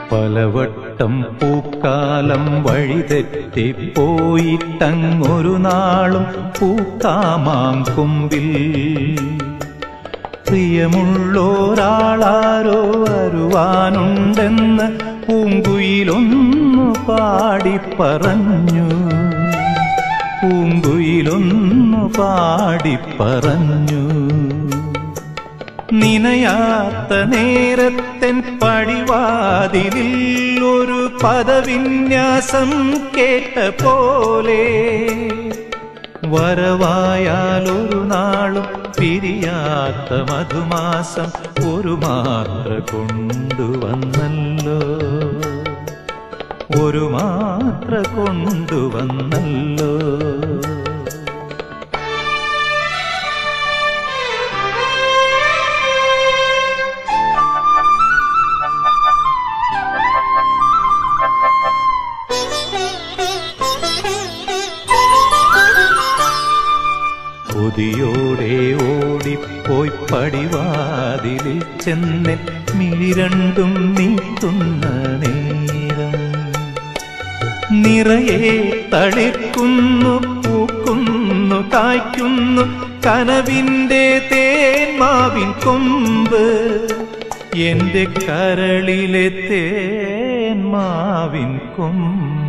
പലവട്ടം പൂക്കാലം വഴിതെറ്റിപ്പോയിട്ടങ്ങൊരു നാളും പൂക്കാമാങ്കൊമ്പിൽ പ്രിയമുള്ളോരാളാരോ വരുവാനുണ്ടെന്ന് പൂങ്കുയിലൊന്നു പാടിപ്പറഞ്ഞു. പൂങ്കുയിലൊന്നു പാടിപ്പറഞ്ഞു. നിനയാത്ത നേരത്തെൻ പടിവാതിലിൽ ഒരു പദവിന്യാസം കേട്ട പോലെ വരവായാലൊരു നാളും പിരിയാത്ത മധുമാസം ഒരു മാത്ര കൊണ്ടുവന്നല്ലോ. ഒരു മാത്ര കൊണ്ടുവന്നല്ലോ. കൊതിയോടെ ഓടിപ്പോയി പടിവാതിലിൽ ചെന്നെൻ മിഴി രണ്ടും നീട്ടുന്ന നേരം നിറയെ തളിർക്കുന്നു പൂക്കുന്നു കായ്ക്കുന്നു കനവിൻ്റെ തേന്മാവിൻ കൊമ്പ്. എന്റെ കരളിലെ തേന്മാവിൻ കൊമ്പ്.